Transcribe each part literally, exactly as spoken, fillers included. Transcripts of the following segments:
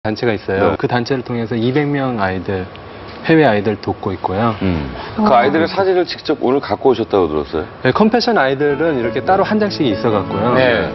단체가 있어요. 네. 그 단체를 통해서 이백 명 아이들, 해외 아이들 돕고 있고요. 음. 그 아이들의 사진을 직접 오늘 갖고 오셨다고 들었어요? 네, 컴패션 아이들은 이렇게 따로 한 장씩 있어갖고요. 네.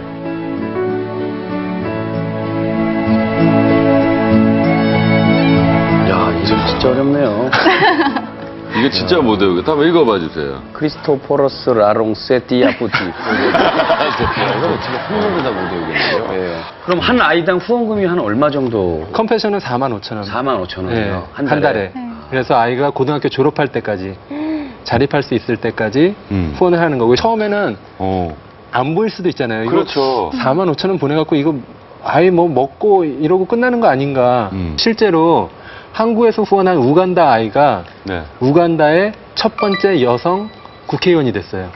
야, 이름 진짜 어렵네요. 이게 진짜 못 외우겠다. 한번 읽어봐 주세요. 크리스토포러스 라롱세 띠아푸티. 이거 진짜 한국보다 못 외우겠네요. 예. 그럼 한 아이당 후원금이 한 얼마 정도? 컴패션은 사만 오천 원. 사만 오천 원이요. 네, 한 한 달에. 달에. 그래서 아이가 고등학교 졸업할 때까지, 자립할 수 있을 때까지 음. 후원을 하는 거고, 처음에는 어. 안 보일 수도 있잖아요. 이거 그렇죠. 사만 오천 원 보내갖고 이거 아이 뭐 먹고 이러고 끝나는 거 아닌가. 음. 실제로 한국에서 후원한 우간다 아이가 네. 우간다의 첫 번째 여성 국회의원이 됐어요.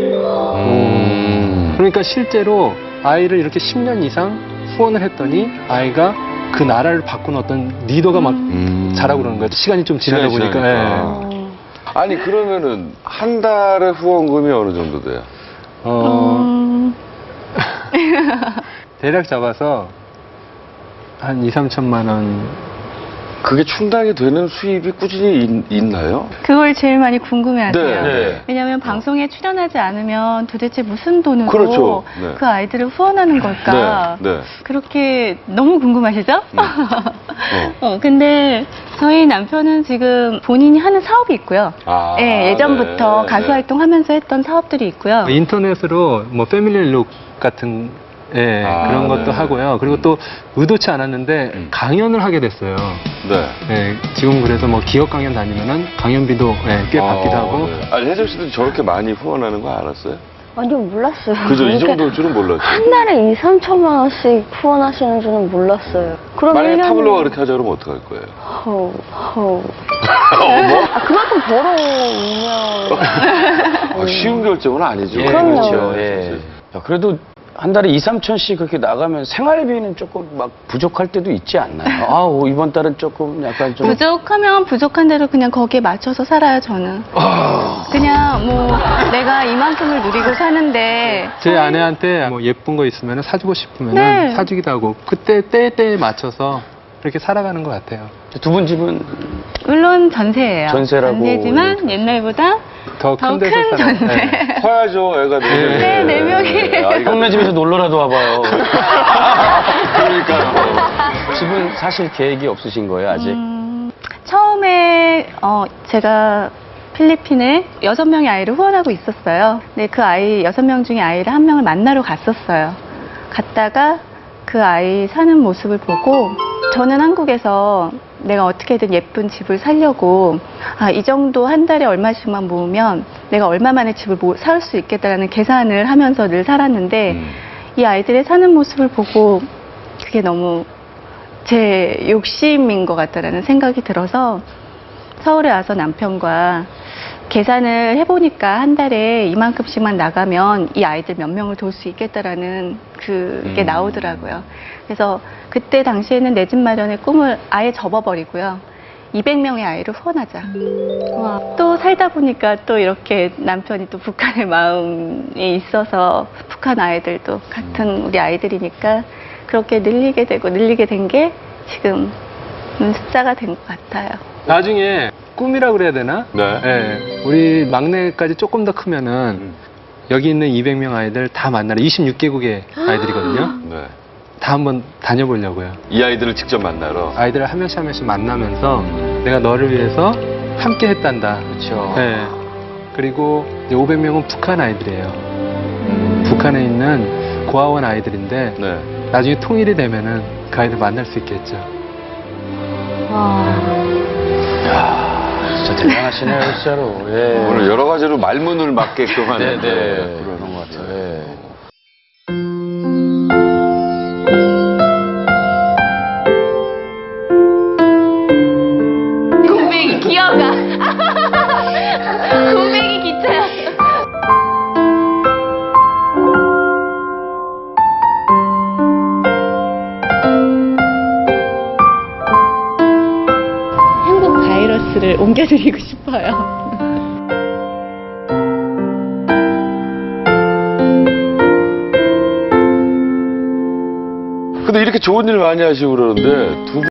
음. 그러니까 실제로 아이를 이렇게 십 년 이상 후원을 했더니 아이가 그 나라를 바꾼 어떤 리더가 막 음. 자라고 그러는 거예요. 시간이 좀 지나다 시간이 보니까. 지나니까. 예. 아니 그러면은 한 달에 후원금이 어느 정도 돼요? 어, 음... 대략 잡아서 한 이, 삼천만 원. 그게 충당이 되는 수입이 꾸준히 있, 있나요? 그걸 제일 많이 궁금해하세요. 네, 네. 왜냐하면 방송에 출연하지 않으면 도대체 무슨 돈으로 그렇죠. 네. 그 아이들을 후원하는 걸까? 네, 네. 그렇게 너무 궁금하시죠? 음. 어, 근데 저희 남편은 지금 본인이 하는 사업이 있고요. 아, 예, 예전부터 네, 가수 네. 활동하면서 했던 사업들이 있고요. 인터넷으로 뭐 패밀리 룩 같은 예, 아, 그런 것도 네. 하고요. 그리고 또 의도치 않았는데 음. 강연을 하게 됐어요. 네. 예, 지금 그래서 뭐 기업 강연 다니면은 강연비도 예, 꽤 받기도 아, 하고. 네. 아니 혜정 씨도 저렇게 많이 후원하는 거 알았어요? 아니요, 몰랐어요. 그죠? 이 그러니까 정도일 줄은 몰랐죠. 한 달에 이, 삼천만 원씩 후원하시는 줄은 몰랐어요. 그럼 만약에 일 년에... 타블로가 그렇게 하자 그러면 어떡할 거예요? 허우, 허우. 뭐? 아, 그만큼 벌어오면... 아, 쉬운 결정은 아니죠. 예, 그럼요. 그렇죠. 예. 야, 그래도 한 달에 이, 삼천씩 그렇게 나가면 생활비는 조금 막 부족할 때도 있지 않나요? 아, 오, 이번 달은 조금 약간 좀. 부족하면 부족한 대로 그냥 거기에 맞춰서 살아요, 저는. 그냥 뭐 내가 이만큼을 누리고 사는데 제 아내한테 뭐 예쁜 거 있으면 사주고 싶으면 네. 사주기도 하고 그때 때에 때에 맞춰서 그렇게 살아가는 것 같아요. 두 분 집은 물론 전세예요. 전세라고 전세지만 옛날보다 더 더 큰 데서 큰 살아요. 전세. 네. 커야죠, 애가 네 명이. 네, 네 명이. 아이가 형네 집에서 놀러라도 와봐요. 그러니까요. 집은 사실 계획이 없으신 거예요, 아직? 음, 처음에 어, 제가 필리핀에 여섯 명의 아이를 후원하고 있었어요. 근데 그 아이 여섯 명 중에 아이를 한 명을 만나러 갔었어요. 갔다가 그 아이 사는 모습을 보고 저는 한국에서 내가 어떻게든 예쁜 집을 살려고 아, 이 정도 한 달에 얼마씩만 모으면 내가 얼마 만에 집을 살 수 있겠다라는 계산을 하면서 늘 살았는데 음. 이 아이들의 사는 모습을 보고 그게 너무 제 욕심인 것 같다라는 생각이 들어서 서울에 와서 남편과 계산을 해보니까 한 달에 이만큼씩만 나가면 이 아이들 몇 명을 돌 수 있겠다라는 그게 음. 나오더라고요. 그래서 그때 당시에는 내 집 마련의 꿈을 아예 접어버리고요. 이백 명의 아이를 후원하자. 와, 또 살다 보니까 또 이렇게 남편이 또 북한의 마음이 있어서 북한 아이들도 같은 우리 아이들이니까 그렇게 늘리게 되고 늘리게 된 게 지금 숫자가 된 것 같아요. 나중에 꿈이라 그래야 되나? 네. 예, 우리 막내까지 조금 더 크면은 음. 여기 있는 이백 명 아이들 다 만나러 이십육 개국의 아이들이거든요. 네. 다 한번 다녀보려고요. 이 아이들을 직접 만나러. 아이들을 한 명씩 한 명씩 만나면서 내가 너를 위해서 함께 했단다. 그렇죠. 네. 그리고 이제 오백 명은 북한 아이들이에요. 북한에 있는 고아원 아이들인데 네. 나중에 통일이 되면은 그 아이들 만날 수 있겠죠. 진짜 대단하시네요, 진짜로. 예. 오늘 여러 가지로 말문을 맞게끔 하는 네, 네. 그런 그런 것 같아요. 예. 군뱅이 기어가. 군뱅이 기차야. 행복 바이러스를 옮겨드리고 싶어요. 근데 이렇게 좋은 일 많이 하시고 그러는데 두